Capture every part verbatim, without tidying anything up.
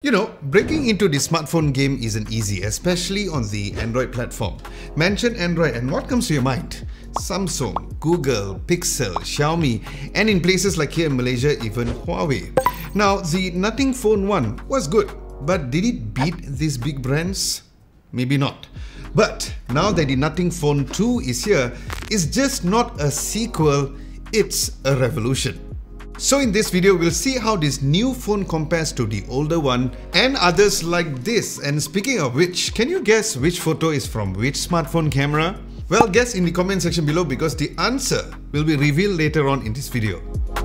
You know, breaking into the smartphone game isn't easy, especially on the Android platform. Mention Android and what comes to your mind? Samsung, Google, Pixel, Xiaomi, and in places like here in Malaysia, even Huawei. Now, the Nothing Phone one was good, but did it beat these big brands? Maybe not. But now that the Nothing Phone two is here, it's just not a sequel, it's a revolution. So in this video, we'll see how this new phone compares to the older one and others like this. And speaking of which, can you guess which photo is from which smartphone camera? Well, guess in the comment section below because the answer will be revealed later on in this video.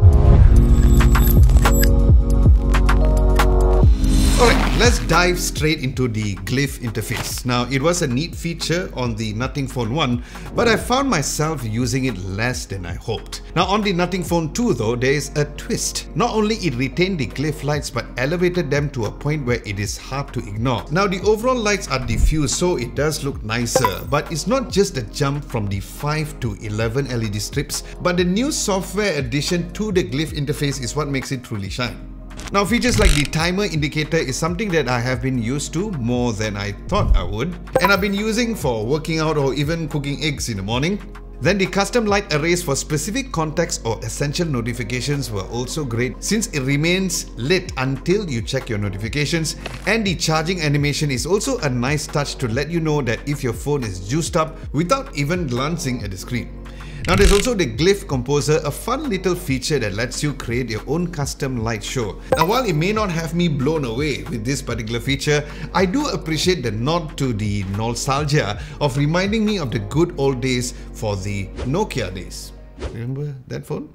Alright, let's dive straight into the Glyph interface. Now, it was a neat feature on the Nothing Phone one, but I found myself using it less than I hoped. Now, on the Nothing Phone two though, there is a twist. Not only it retained the Glyph lights, but elevated them to a point where it is hard to ignore. Now, the overall lights are diffused, so it does look nicer, but it's not just a jump from the five to eleven L E D strips, but the new software addition to the Glyph interface is what makes it truly shine. Now, features like the timer indicator is something that I have been used to more than I thought I would, and I've been using for working out or even cooking eggs in the morning. Then the custom light arrays for specific contexts or essential notifications were also great since it remains lit until you check your notifications, and the charging animation is also a nice touch to let you know that if your phone is juiced up without even glancing at the screen. Now, there's also the Glyph Composer, a fun little feature that lets you create your own custom light show. Now, while it may not have me blown away with this particular feature, I do appreciate the nod to the nostalgia of reminding me of the good old days for the Nokia days. Remember that phone?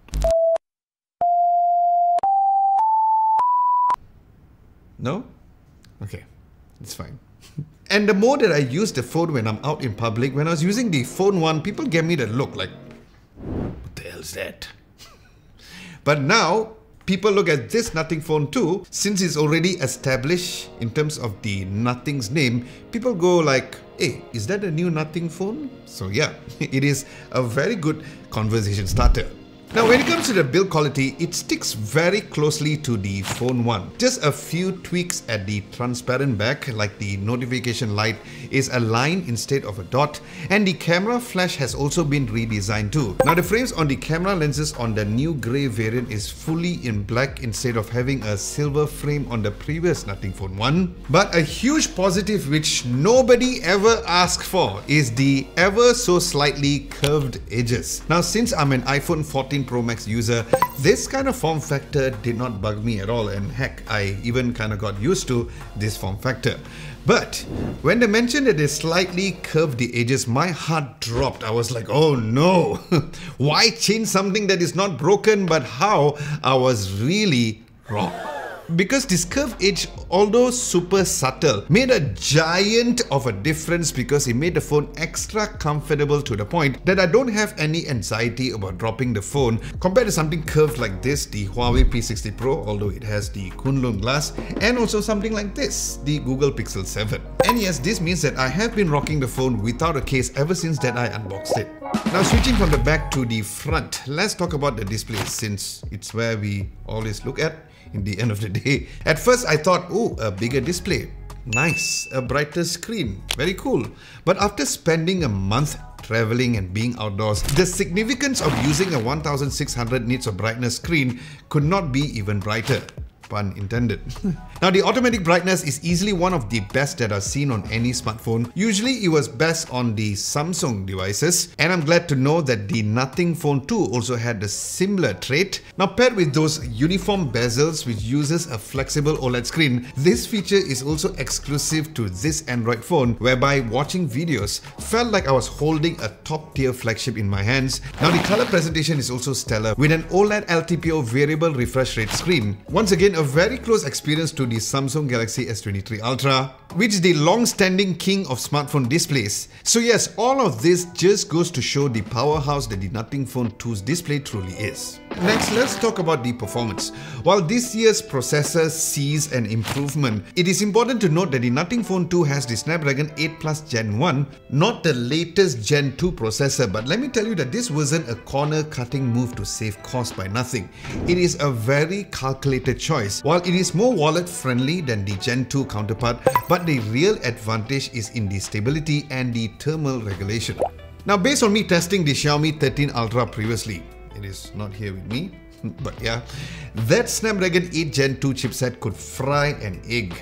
No? Okay, it's fine. And the more that I use the phone when I'm out in public, when I was using the Phone one, people gave me the look like, what the hell is that? But now, people look at this Nothing Phone two, since it's already established in terms of the Nothing's name, people go like, hey, is that a new Nothing phone? So yeah, it is a very good conversation starter. Now, when it comes to the build quality, it sticks very closely to the Phone one. Just a few tweaks at the transparent back, like the notification light is a line instead of a dot, and the camera flash has also been redesigned too. Now, the frames on the camera lenses on the new grey variant is fully in black instead of having a silver frame on the previous Nothing Phone one. But a huge positive which nobody ever asked for is the ever so slightly curved edges. Now, since I'm an iPhone fourteen Pro Max user, this kind of form factor did not bug me at all, and heck, I even kind of got used to this form factor. But when they mentioned that they slightly curved the edges, my heart dropped. I was like, oh no, why change something that is not broken? But how? I was really wrong. Because this curved edge, although super subtle, made a giant of a difference because it made the phone extra comfortable to the point that I don't have any anxiety about dropping the phone compared to something curved like this, the Huawei P sixty Pro, although it has the Kunlun glass, and also something like this, the Google Pixel seven. And yes, this means that I have been rocking the phone without a case ever since that I unboxed it. Now, switching from the back to the front, let's talk about the display since it's where we always look at in the end of the day. At first, I thought, oh, a bigger display. Nice, a brighter screen. Very cool. But after spending a month traveling and being outdoors, the significance of using a one thousand six hundred nits of brightness screen could not be even brighter. Pun intended. Now, the automatic brightness is easily one of the best that I've seen on any smartphone. Usually, it was best on the Samsung devices, and I'm glad to know that the Nothing Phone two also had a similar trait. Now, paired with those uniform bezels which uses a flexible OLED screen, this feature is also exclusive to this Android phone, whereby watching videos felt like I was holding a top-tier flagship in my hands. Now, the color presentation is also stellar with an OLED L T P O variable refresh rate screen. Once again, a very close experience to the Samsung Galaxy S twenty-three Ultra, which is the long-standing king of smartphone displays. So yes, all of this just goes to show the powerhouse that the Nothing Phone two's display truly is. Next, let's talk about the performance. While this year's processor sees an improvement, it is important to note that the Nothing Phone two has the Snapdragon eight Plus Gen one, not the latest Gen two processor, but let me tell you that this wasn't a corner-cutting move to save cost by nothing. It is a very calculated choice. While it is more wallet-friendly than the Gen two counterpart, but the real advantage is in the stability and the thermal regulation. Now, based on me testing the Xiaomi thirteen Ultra previously, it is not here with me, but yeah, that Snapdragon eight Gen two chipset could fry an egg.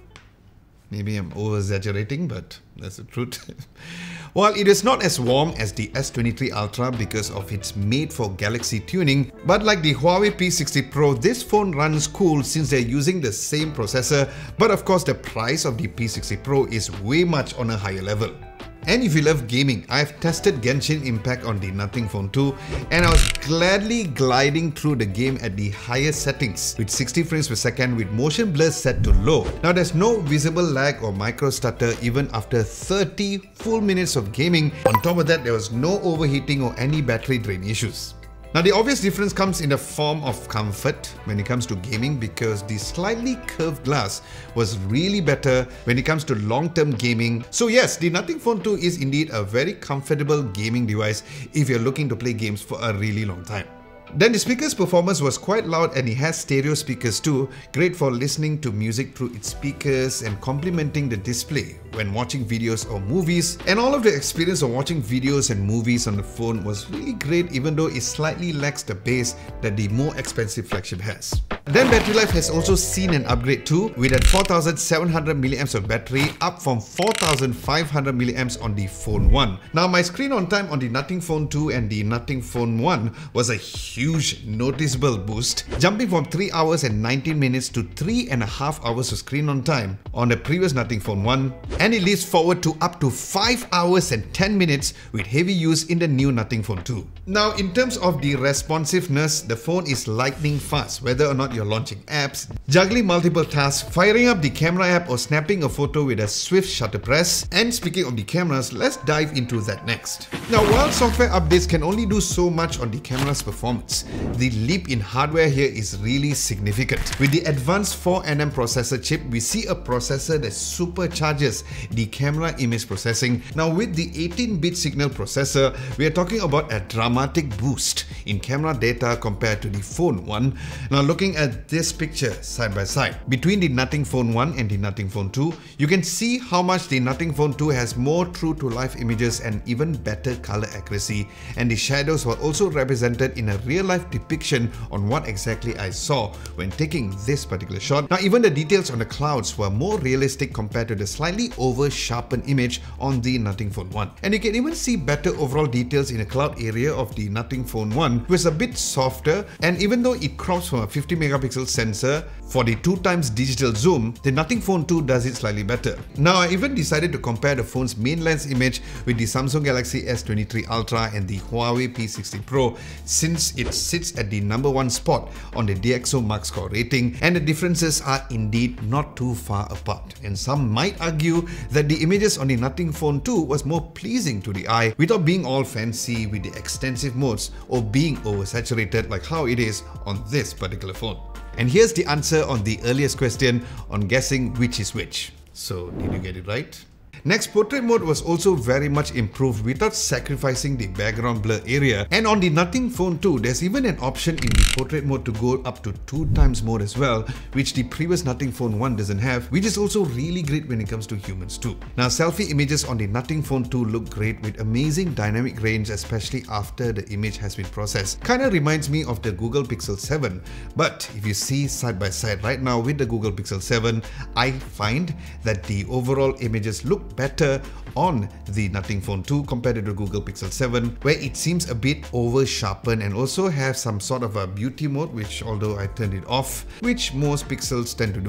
Maybe I'm over-exaggerating, but that's the truth. While it is not as warm as the S twenty-three Ultra because of its made-for-Galaxy tuning, but like the Huawei P sixty Pro, this phone runs cool since they're using the same processor, but of course the price of the P sixty Pro is way much on a higher level. And if you love gaming, I've tested Genshin Impact on the Nothing Phone two and I was gladly gliding through the game at the highest settings with sixty frames per second with motion blur set to low. Now there's no visible lag or micro stutter even after thirty full minutes of gaming. On top of that, there was no overheating or any battery drain issues. Now the obvious difference comes in the form of comfort when it comes to gaming because the slightly curved glass was really better when it comes to long-term gaming. So yes, the Nothing Phone two is indeed a very comfortable gaming device if you're looking to play games for a really long time. Then the speaker's performance was quite loud and it has stereo speakers too, great for listening to music through its speakers and complementing the display when watching videos or movies. And all of the experience of watching videos and movies on the phone was really great even though it slightly lacks the bass that the more expensive flagship has. Then battery life has also seen an upgrade too, with at four thousand seven hundred milliamps of battery, up from four thousand five hundred milliamps on the Phone one. Now my screen on time on the Nothing Phone two and the Nothing Phone one was a huge noticeable boost, jumping from three hours and nineteen minutes to three and a half hours of screen on time on the previous Nothing Phone one, and it leaps forward to up to five hours and ten minutes with heavy use in the new Nothing Phone two. Now in terms of the responsiveness, the phone is lightning fast, whether or not you're launching apps, juggling multiple tasks, firing up the camera app or snapping a photo with a swift shutter press. And speaking of the cameras, let's dive into that next. Now while software updates can only do so much on the camera's performance, the leap in hardware here is really significant. With the advanced four nanometer processor chip, we see a processor that supercharges the camera image processing. Now with the eighteen bit signal processor, we are talking about a dramatic boost in camera data compared to the Phone one. Now looking at this picture side by side between the Nothing Phone one and the Nothing Phone two, you can see how much the Nothing Phone two has more true to life images and even better color accuracy, and the shadows were also represented in a real life depiction on what exactly I saw when taking this particular shot. Now even the details on the clouds were more realistic compared to the slightly over sharpened image on the Nothing Phone one, and you can even see better overall details in the cloud area of the Nothing Phone one, which is a bit softer, and even though it crops from a fifty megapixel sensor for the two times digital zoom, the Nothing Phone two does it slightly better. Now I even decided to compare the phone's main lens image with the Samsung Galaxy S twenty-three Ultra and the Huawei P sixty Pro, since it sits at the number one spot on the D X O Mark score rating, and the differences are indeed not too far apart. And some might argue that the images on the Nothing Phone two was more pleasing to the eye without being all fancy with the extensive modes or being oversaturated like how it is on this particular phone. And here's the answer on the earliest question on guessing which is which. So did you get it right? Next, portrait mode was also very much improved without sacrificing the background blur area. And on the Nothing Phone two, there's even an option in the portrait mode to go up to two times mode as well, which the previous Nothing Phone one doesn't have, which is also really great when it comes to humans too. Now, selfie images on the Nothing Phone two look great with amazing dynamic range, especially after the image has been processed. Kinda reminds me of the Google Pixel seven, but if you see side by side right now with the Google Pixel seven, I find that the overall images look better on the Nothing Phone two compared to the Google Pixel seven, where it seems a bit over sharpened and also have some sort of a beauty mode, which although I turned it off, which most Pixels tend to do.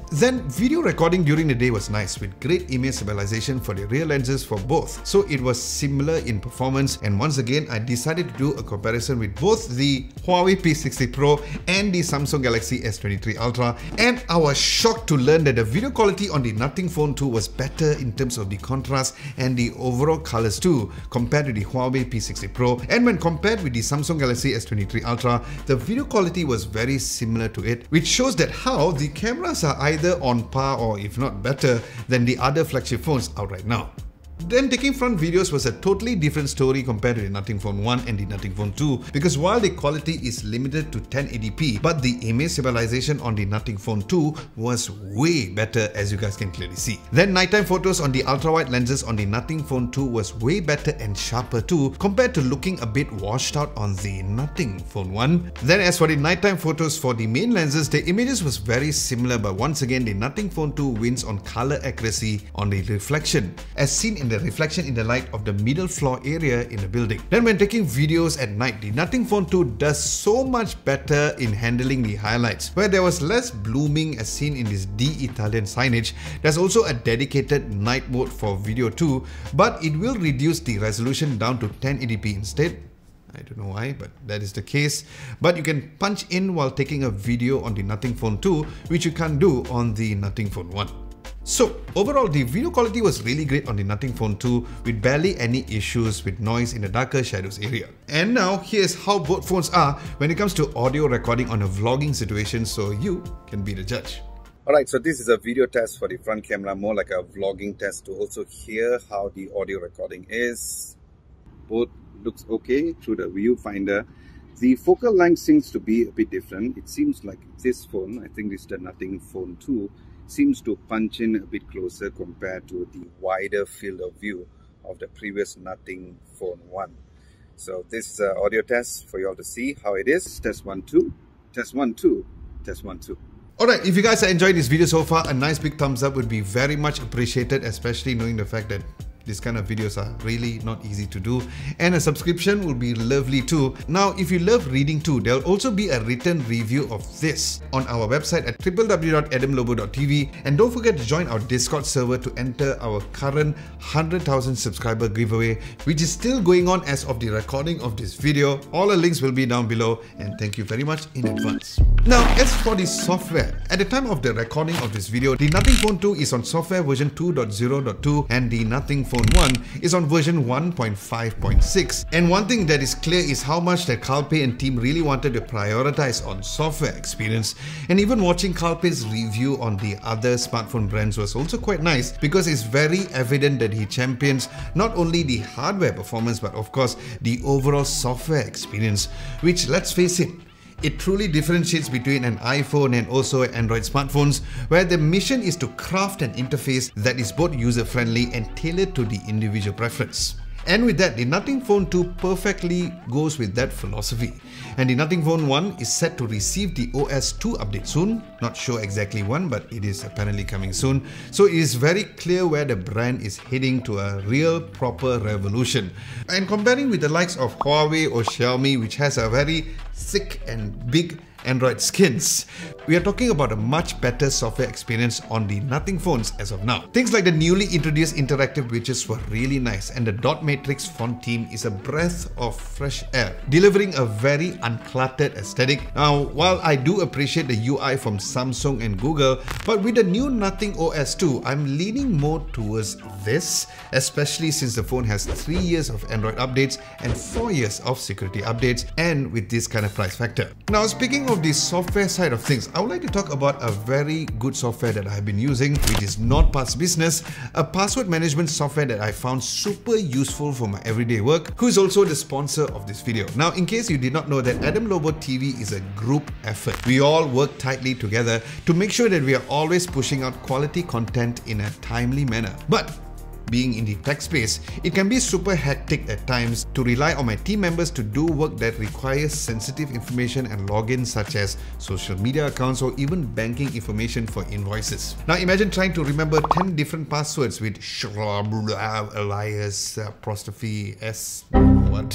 Then video recording during the day was nice with great image stabilization for the rear lenses for both. So it was similar in performance, and once again I decided to do a comparison with both the Huawei P sixty Pro and the Samsung Galaxy S twenty-three Ultra, and I was shocked to learn that the video quality on the Nothing Phone two was better in terms of the contrast and the overall colors too compared to the Huawei P sixty Pro, and when compared with the Samsung Galaxy S twenty-three Ultra, the video quality was very similar to it, which shows that how the cameras are either either on par or if not better than the other flagship phones out right now. Then taking front videos was a totally different story compared to the Nothing Phone one and the Nothing Phone two, because while the quality is limited to ten eighty p, but the image stabilization on the Nothing Phone two was way better, as you guys can clearly see. Then nighttime photos on the ultra-wide lenses on the Nothing Phone two was way better and sharper too, compared to looking a bit washed out on the Nothing Phone one. Then as for the nighttime photos for the main lenses, the images was very similar, but once again the Nothing Phone two wins on color accuracy on the reflection, as seen in the reflection in the light of the middle floor area in the building. Then when taking videos at night, the Nothing Phone two does so much better in handling the highlights, where there was less blooming as seen in this D Italian signage. There's also a dedicated night mode for video too, but it will reduce the resolution down to ten eighty p instead. I don't know why, but that is the case. But you can punch in while taking a video on the Nothing Phone two, which you can't do on the Nothing Phone one. So overall, the video quality was really great on the Nothing Phone two with barely any issues with noise in the darker shadows area. And now here's how both phones are when it comes to audio recording on a vlogging situation, so you can be the judge. Alright, so this is a video test for the front camera, more like a vlogging test to also hear how the audio recording is. Both looks okay through the viewfinder. The focal length seems to be a bit different. It seems like this phone, I think this is the Nothing Phone two, seems to punch in a bit closer compared to the wider field of view of the previous Nothing Phone one. So this is an audio test for you all to see how it is. Test one, two, test one, two, test one, two. Alright, if you guys are enjoying this video so far, a nice big thumbs up would be very much appreciated, especially knowing the fact that these kind of videos are really not easy to do, and a subscription will be lovely too. Now, if you love reading too, there'll also be a written review of this on our website at w w w dot adam lobo dot t v, and don't forget to join our Discord server to enter our current one hundred thousand subscriber giveaway, which is still going on as of the recording of this video. All the links will be down below, and thank you very much in advance. Now, as for the software, at the time of the recording of this video, the Nothing Phone two is on software version two point zero point two and the Nothing Phone one is on version one point five point six. And one thing that is clear is how much that Kalpe and team really wanted to prioritize on software experience. And even watching Kalpe's review on the other smartphone brands was also quite nice, because it's very evident that he champions not only the hardware performance but of course the overall software experience, which, let's face it, it truly differentiates between an iPhone and also Android smartphones, where the mission is to craft an interface that is both user-friendly and tailored to the individual preference. And with that, the Nothing Phone two perfectly goes with that philosophy. And the Nothing Phone one is set to receive the O S two update soon. Not sure exactly when, but it is apparently coming soon. So it is very clear where the brand is heading to a real proper revolution. And comparing with the likes of Huawei or Xiaomi, which has a very thick and big Android skins, we are talking about a much better software experience on the Nothing phones as of now. Things like the newly introduced interactive widgets were really nice, and the dot matrix font theme is a breath of fresh air, delivering a very uncluttered aesthetic. Now, while I do appreciate the U I from Samsung and Google, but with the new Nothing O S two, I'm leaning more towards this, especially since the phone has three years of Android updates and four years of security updates, and with this kind of price factor. Now, speaking of the software side of things, I would like to talk about a very good software that I've been using, which is NordPass Business, a password management software that I found super useful for my everyday work, who is also the sponsor of this video. Now, in case you did not know, that Adam Lobo T V is a group effort. We all work tightly together to make sure that we are always pushing out quality content in a timely manner. But being in the tech space, it can be super hectic at times to rely on my team members to do work that requires sensitive information and logins such as social media accounts or even banking information for invoices. Now imagine trying to remember ten different passwords with alias, apostrophe, s, what?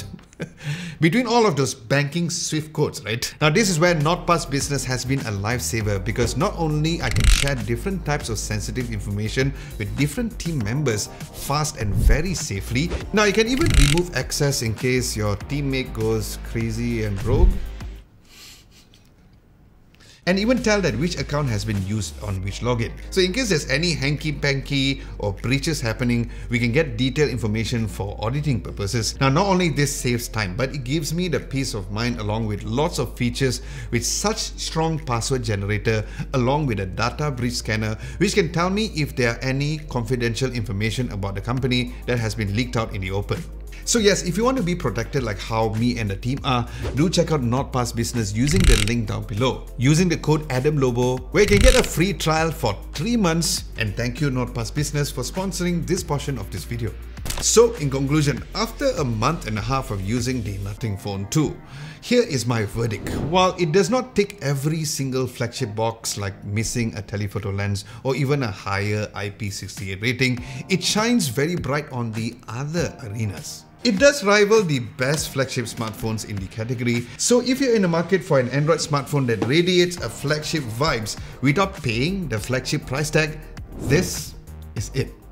Between all of those banking Swift codes, right? Now this is where NordPass Business has been a lifesaver, because not only I can share different types of sensitive information with different team members fast and very safely. Now you can even remove access in case your teammate goes crazy and rogue. And even tell that which account has been used on which login. So in case there's any hanky-panky or breaches happening, we can get detailed information for auditing purposes. Now not only this saves time, but it gives me the peace of mind along with lots of features with such strong password generator along with a data breach scanner, which can tell me if there are any confidential information about the company that has been leaked out in the open. So yes, if you want to be protected like how me and the team are, do check out NordPass Business using the link down below. Using the code Adam Lobo, where you can get a free trial for three months. And thank you NordPass Business for sponsoring this portion of this video. So in conclusion, after a month and a half of using the Nothing Phone two, here is my verdict. While it does not tick every single flagship box like missing a telephoto lens or even a higher I P six eight rating, it shines very bright on the other arenas. It does rival the best flagship smartphones in the category, so if you're in the market for an Android smartphone that radiates a flagship vibes without paying the flagship price tag, this is it.